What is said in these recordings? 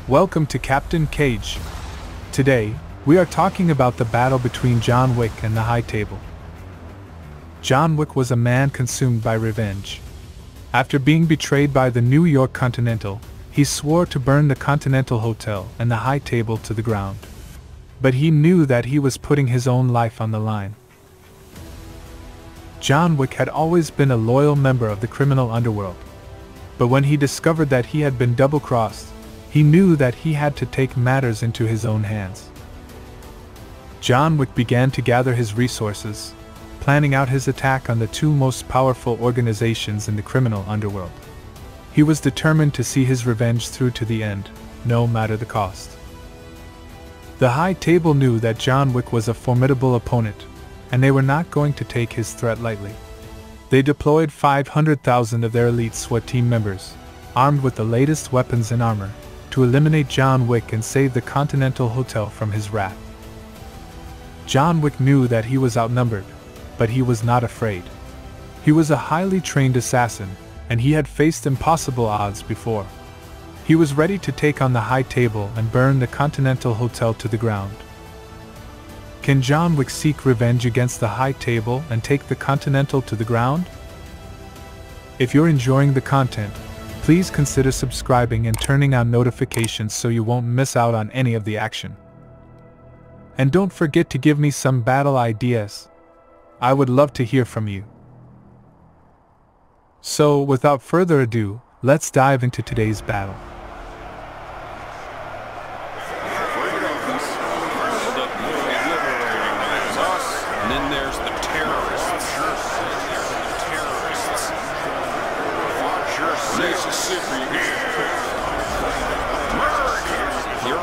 Welcome to CaptainCage. Today, we are talking about the battle between John Wick and the High Table. John Wick was a man consumed by revenge. After being betrayed by the New York Continental, he swore to burn the Continental Hotel and the High Table to the ground. But he knew that he was putting his own life on the line. John Wick had always been a loyal member of the criminal underworld. But when he discovered that he had been double-crossed, he knew that he had to take matters into his own hands. John Wick began to gather his resources, planning out his attack on the two most powerful organizations in the criminal underworld. He was determined to see his revenge through to the end, no matter the cost. The High Table knew that John Wick was a formidable opponent, and they were not going to take his threat lightly. They deployed 500,000 of their elite SWAT team members, armed with the latest weapons and armor, to eliminate John Wick and save the Continental Hotel from his wrath. John Wick knew that he was outnumbered, but he was not afraid. He was a highly trained assassin, and he had faced impossible odds before. He was ready to take on the High Table and burn the Continental Hotel to the ground. Can John Wick seek revenge against the High Table and take the Continental to the ground? If you're enjoying the content, please consider subscribing and turning on notifications so you won't miss out on any of the action. And don't forget to give me some battle ideas. I would love to hear from you. So, without further ado, let's dive into today's battle. And then there's the terrorists. Mississippi here.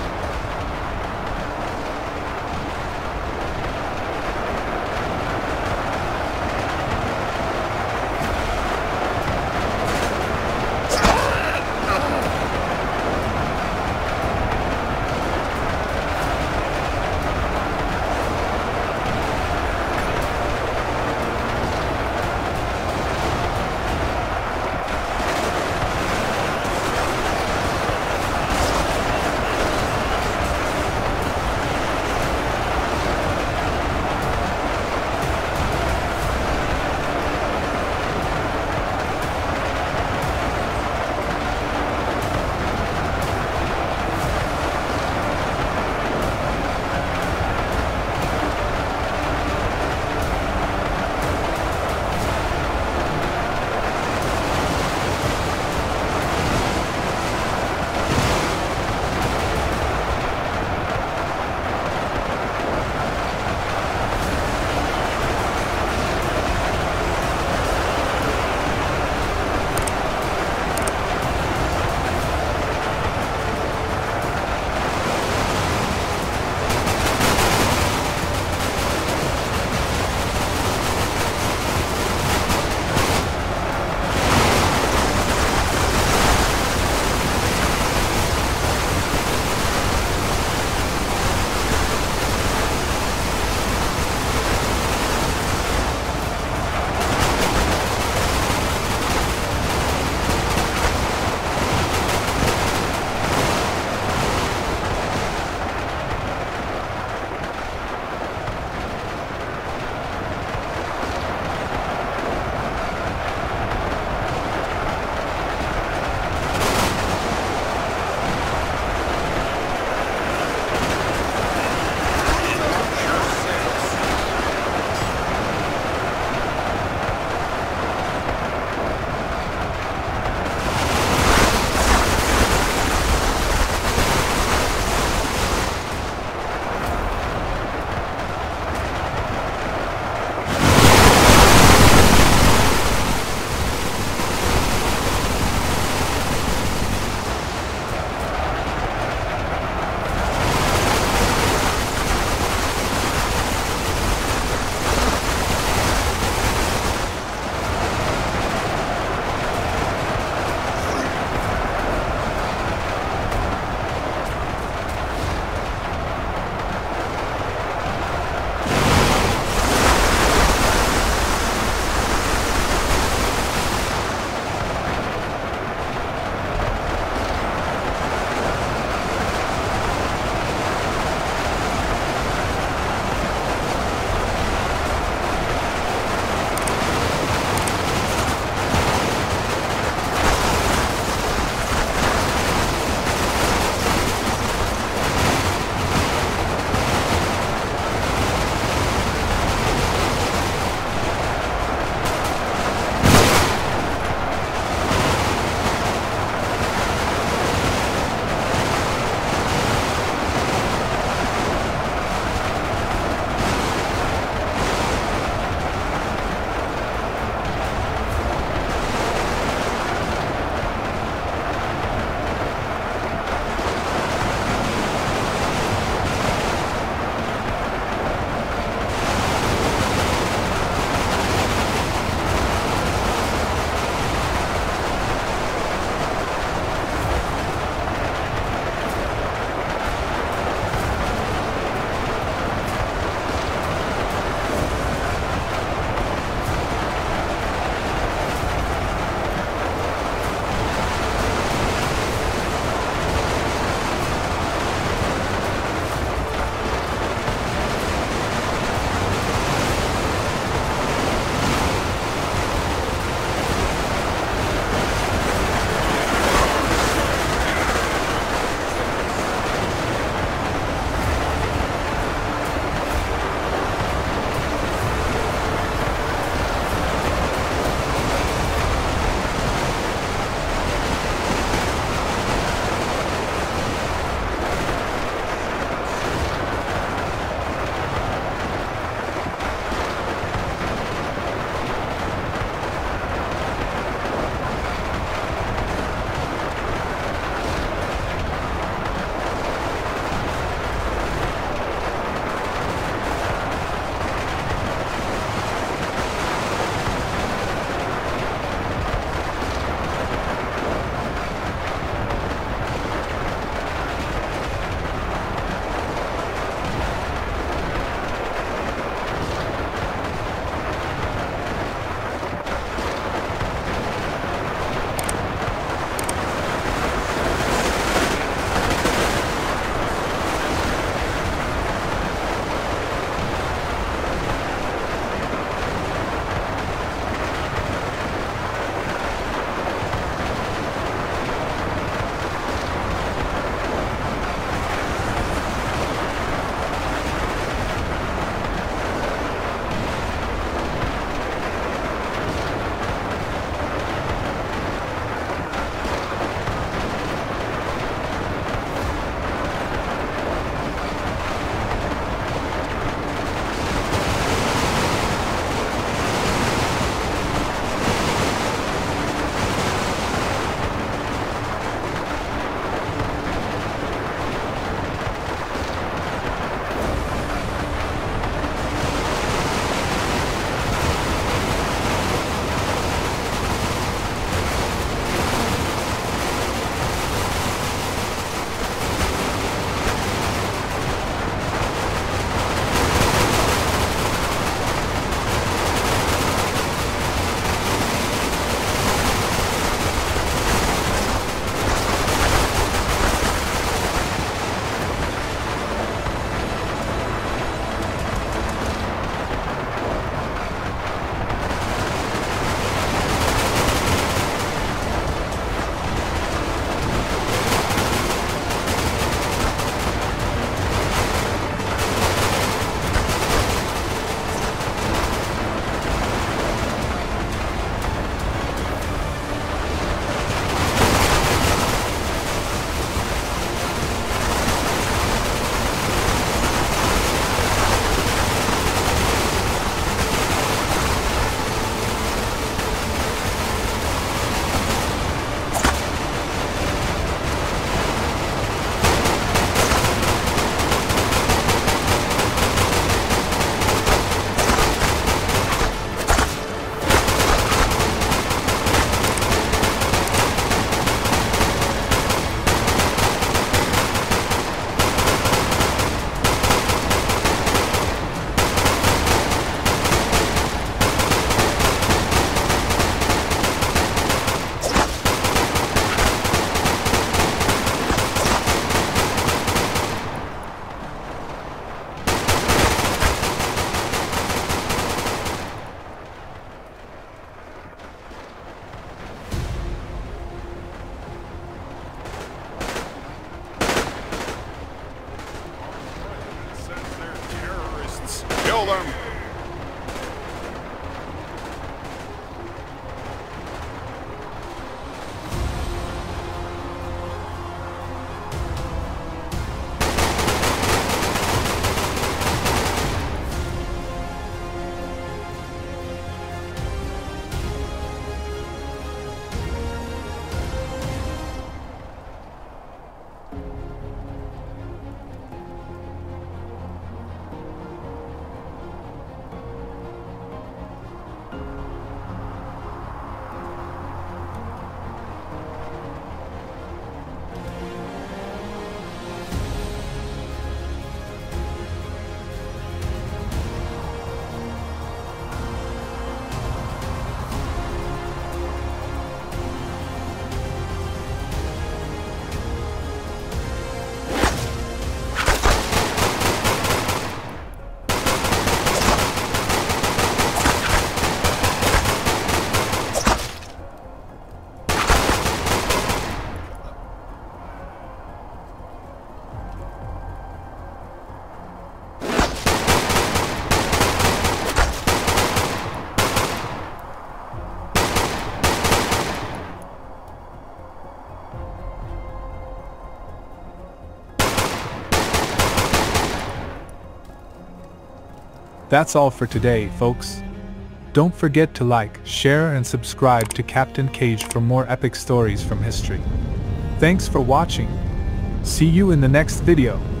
That's all for today, folks. Don't forget to like, share, and subscribe to CaptainCage for more epic stories from history. Thanks for watching. See you in the next video.